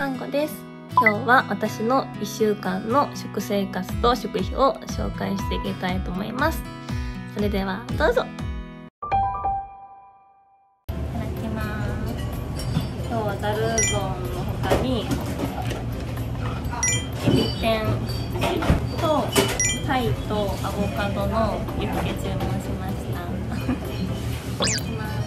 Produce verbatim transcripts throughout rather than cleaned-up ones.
さんごです。今日は私のいっしゅうかんの食生活と食費を紹介していきたいと思います。それではどうぞ。いただきます。今日はざるうどんの他にエビ天とタイとアボカドのユッケ注文しました。いただきます。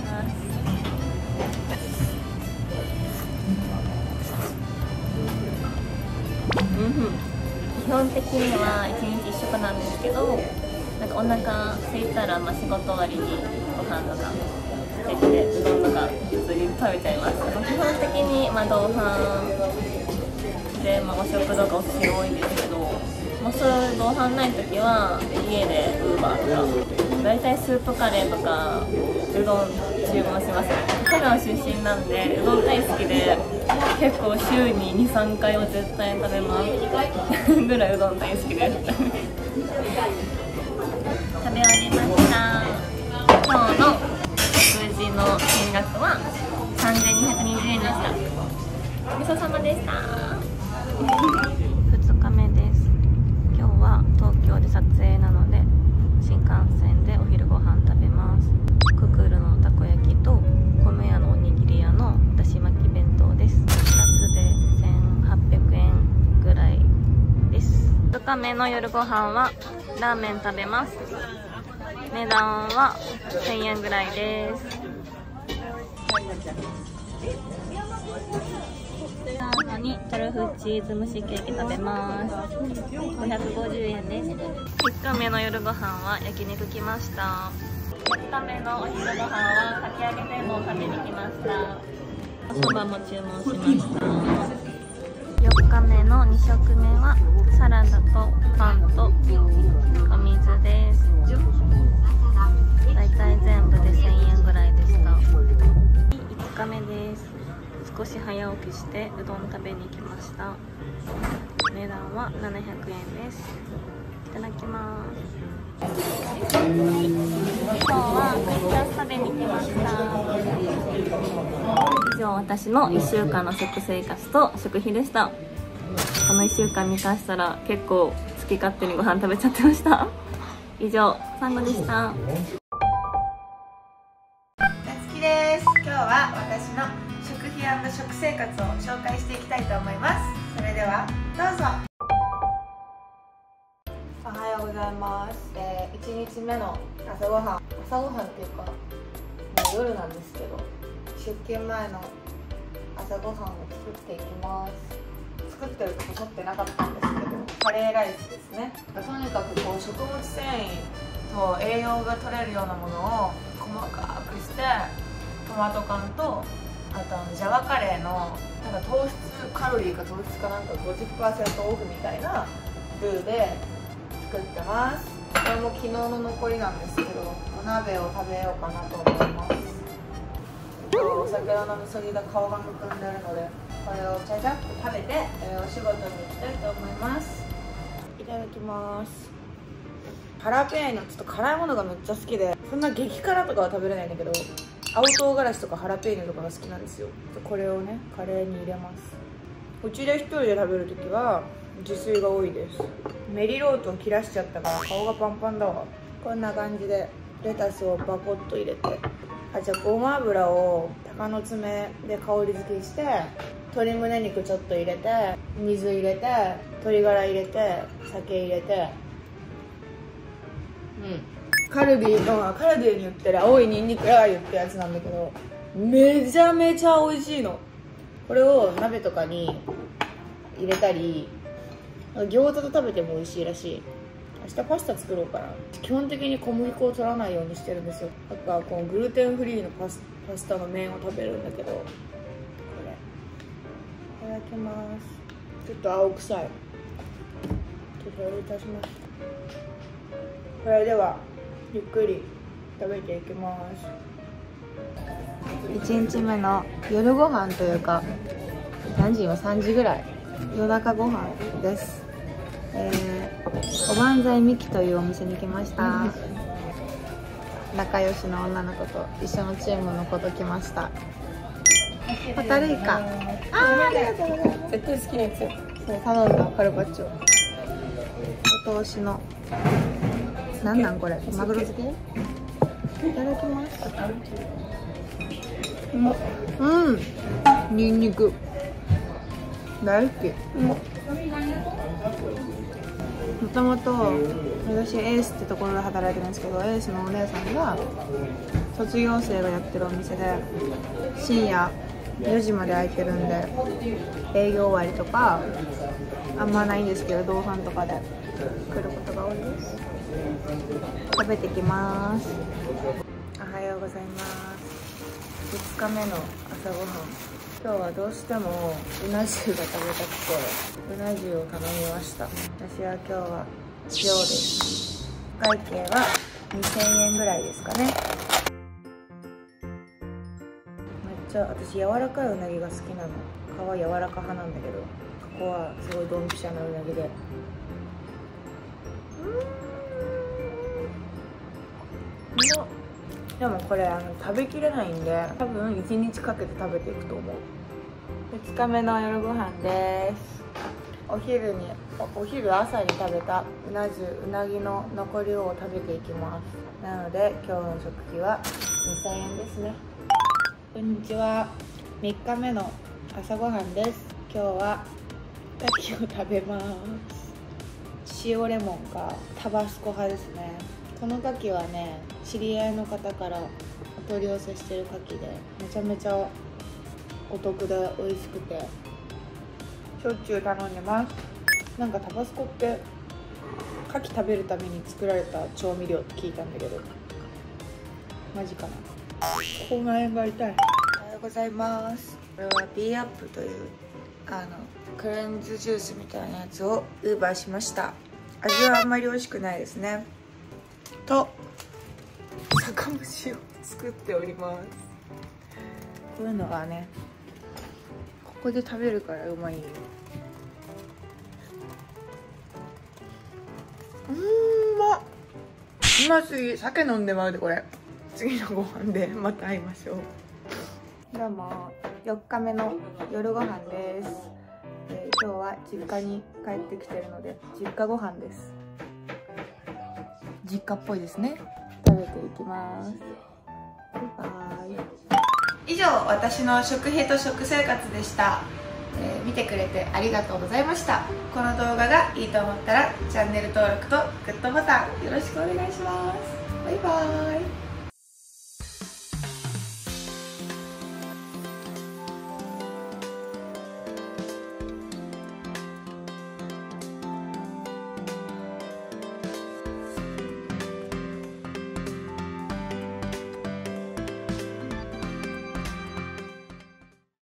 うん、基本的にはいちにちいっしょくなんですけど、なんかお腹空いたら、まあ、仕事終わりにご飯とか出てうどんとか普通に食べちゃいます。基本的に、まあ、同伴で、まあ、お食とかお寿司が多いんですけど、もうそういう同伴ない時は家でウーバーとかだいたいスープカレーとかうどん注文します。香川出身なんでうどん大好きで、結構週ににさんかいは絶対食べますぐらいうどん大好きです食べ終わりました。今日の食事の金額はさんぜんにひゃくにじゅうえんでした。ごちそうさまでしたふつかめです。今日は東京で撮影なので新幹線でお昼ご飯食べます。ククルのたこ焼きと米屋のおにぎり屋のだし巻き弁当です。ふたつでせんはっぴゃくえんぐらいです。ふつかめの夜ご飯はラーメン食べます。値段はせんえんぐらいです。最後にトルフチーズ蒸しケーキ食べます。ごひゃくごじゅうえんです。みっかめの夜ご飯は焼肉来ました。みっかめのお昼ご飯はかき揚げ天丼を食べに来ました。おそばも注文しました。よっかめのにしょくめはサラダとパンとお水です。だいたい全部でせんえんぐらいでした。いつかめです。少し早起きしてうどん食べに来ました。値段はななひゃくえんです。いただきます。今日はツイキャス食べに来ました。以上、私のいっしゅうかんの食生活と食費でした。このいっしゅうかん見返したら結構好き勝手にご飯食べちゃってました以上、さんごでした。 なつきです。今日は私の食費&食生活を紹介していきたいと思います。それではどうぞ。おはようございます。えー、いちにちめの朝ごはん朝ごはんっていうかもう夜なんですけど、出勤前の朝ごはんを作っていきます。作ってるとこ撮ってなかったんですけど、カレーライスですね。とにかくこう食物繊維と栄養が取れるようなものを細かくして、トマト缶とあとあのジャワカレーのなんか糖質カロリーか糖質かなんか ごじゅっパーセント オフみたいなルーで作ってます。これも昨日の残りなんですけど、お鍋を食べようかなと思います。お桜のみそぎが顔がむくんでるので、これをちゃちゃっと食べて、えー、お仕事に行きたいと思います。いただきます。ハラペーニョ、ちょっと辛いものがめっちゃ好きで、そんな激辛とかは食べれないんだけど、青唐辛子とかハラペーニョとかが好きなんですよ。これをね、カレーに入れます。うちで一人で食べるときは自炊が多いです。メリロートを切らしちゃったから顔がパンパンだわ。こんな感じでレタスをバコッと入れて、あ、じゃあごま油を鷹の爪で香り付けして、鶏胸肉ちょっと入れて、水入れて、鶏ガラ入れて、酒入れて、うん、カルビーのカルビーに売ってる青いニンニクラー油ってやつなんだけど、めちゃめちゃ美味しいの。これを鍋とかに入れたり、餃子と食べても美味しいらしい。明日パスタ作ろうかな。基本的に小麦粉を取らないようにしてるんですよ。だからこのグルテンフリーのパス、パスタの麺を食べるんだけど、これいただきます。ちょっと青臭い。ちょっとお願いいたします。それではゆっくり食べていきます。いちにちめの夜ご飯というか、何時今さんじぐらい、夜中ご飯です。えー、おばんざいみきというお店に来ました。仲良しの女の子と一緒のチームの子と来ました。 ホタルイカ。あー、ありがとうございます。絶対好きなやつ。そう頼んだカルパッチョ。お通しの。なんなんこれ、マグロ漬け。いただきます。うん。ニンニク。大好き。もともと私エースってところで働いてるんですけど、エースのお姉さんが卒業生がやってるお店で深夜よじまで開いてるんで、営業終わりとかあんまないんですけど、同伴とかで来ることが多いです。食べてきます。おはようございます。ふつかめの朝ごはん。今日はどうしてもうな重が食べたくてうな重を頼みました。私は今日は量です。お会計はにせんえんぐらいですかね。めっちゃ私柔らかいうなぎが好きなの。皮柔らか派なんだけど、ここはすごいドンピシャなうなぎで、うーんでもこれあの食べきれないんで、多分いちにちかけて食べていくと思う。ふつかめの夜ご飯です。お昼にお昼朝に食べたうな重うなぎの残りを食べていきます。なので今日の食費はにせんえんですね。こんにちは。みっかめの朝ごはんです。今日は牡蠣を食べます。塩レモンかタバスコ派ですね。この牡蠣はね、知り合いの方からお取り寄せしてる牡蠣で、めちゃめちゃお得で美味しくてしょっちゅう頼んでます。なんかタバスコって牡蠣食べるために作られた調味料って聞いたんだけど、マジかな。口内炎が痛い。おはようございます。これは B アップというあのクレンズジュースみたいなやつをウーバーしました。味はあんまり美味しくないですね。と酒蒸しを作っております。こういうのがね、ここで食べるからうまいよ。うーん、うまっ。うますぎ。酒飲んでまうでこれ。次のご飯でまた会いましょう。どうも、よっかめの夜ご飯です。えー、今日は実家に帰ってきてるので実家ご飯です。実家っぽいですね。食べていきます。バイバイ。以上、私の食費と食生活でした。えー、見てくれてありがとうございました。この動画がいいと思ったらチャンネル登録とグッドボタンよろしくお願いします。バイバイ。